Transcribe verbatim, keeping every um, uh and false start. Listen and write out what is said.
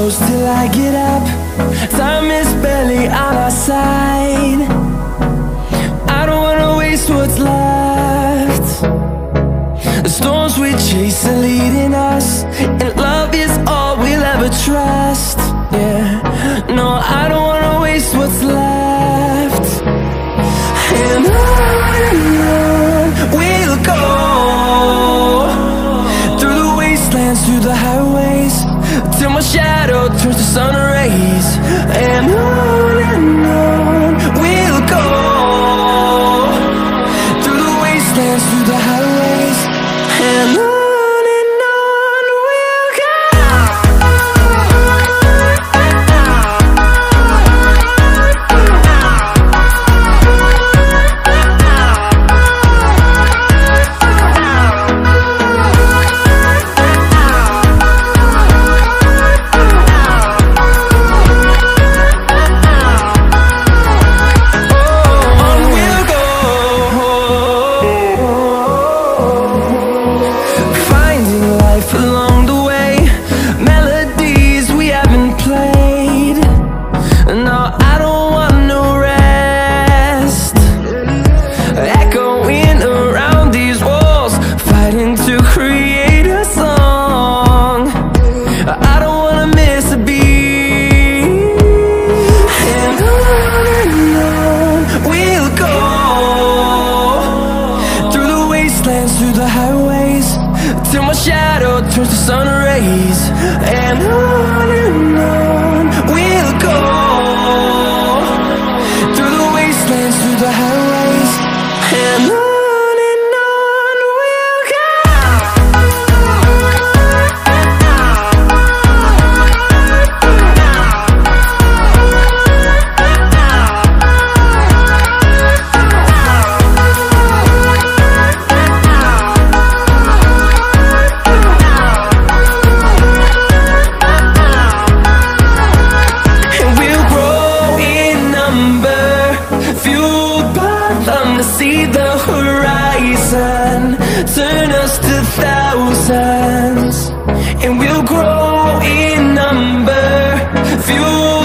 close till I get up. Time is barely on our side. I don't wanna waste what's left. The storms we chase are leading us, and love is all we'll ever trust. Yeah, no, I don't wanna waste what's left. And on and on we'll go, through the wastelands, through the highways, till my shadow turns to sun rays. And on and on we'll go, through the wastelands, through the highways, and on. Along the way, melodies we haven't played. No, I don't want no rest. Echoing around these walls, fighting to create a song. I don't wanna miss a beat. And on and on we'll go, through the wastelands, through the highways, till my shadow turns to sun rays. And on and on we'll go, through the wastelands, through the highways, and on. See the horizon, turn us to thousands, and we'll grow in number, fuel